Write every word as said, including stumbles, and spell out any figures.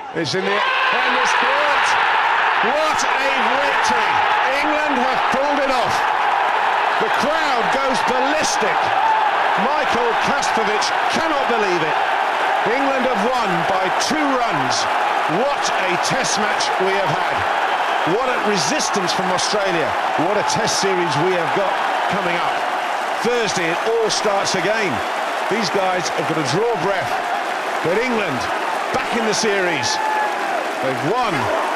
It's in the and it's caught. What a victory! England have pulled it off. The crowd goes ballistic. Michael Kaspovic cannot believe it. England have won by two runs. What a test match we have had. What a resistance from Australia. What a test series we have got coming up. Thursday it all starts again. These guys have got to draw breath. But England back in the series. They've won.